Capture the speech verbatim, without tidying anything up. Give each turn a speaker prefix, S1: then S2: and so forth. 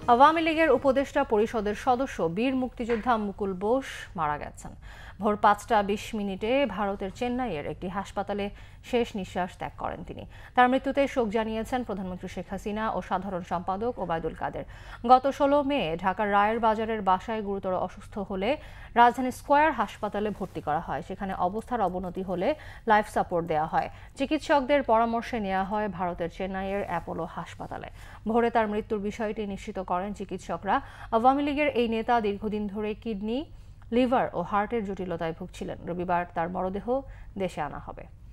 S1: আওয়ামী লীগের উপদেষ্টা পরিষদের সদস্য বীর মুক্তিযোদ্ধা মুকুল বোস মারা গেছেন। ভোর পাঁচটা বিশ মিনিটে ভারতের চেন্নাইয়ের একটি হাসপাতালে শেষ নিঃশ্বাস ত্যাগ করেন তিনি। তার মৃত্যুতে শোক জানিয়েছেন প্রধানমন্ত্রী শেখ হাসিনা ও সাধারণ সম্পাদক ওবায়দুল কাদের। গত ষোলো মে ঢাকার রায়ের বাজারের বাসায় গুরুতর অসুস্থ হলে রাজধানী স্কয়ার হাসপাতালে ভর্তি করা হয়। সেখানে অবস্থার অবনতি হলে লাইফ সাপোর্ট দেওয়া হয়। চিকিৎসকদের পরামর্শে নেওয়া হয় ভারতের চেন্নাইয়ের অ্যাপোলো হাসপাতালে। ভোরে তার মৃত্যুর বিষয়টি নিশ্চিত করেন চিকিৎসকরা। আওয়ামী লীগের এই নেতা দীর্ঘদিন ধরে কিডনি, লিভার ও হার্টের জটিলতায় ভুগছিলেন। রবিবার তার মরদেহ দেশে আনা হবে।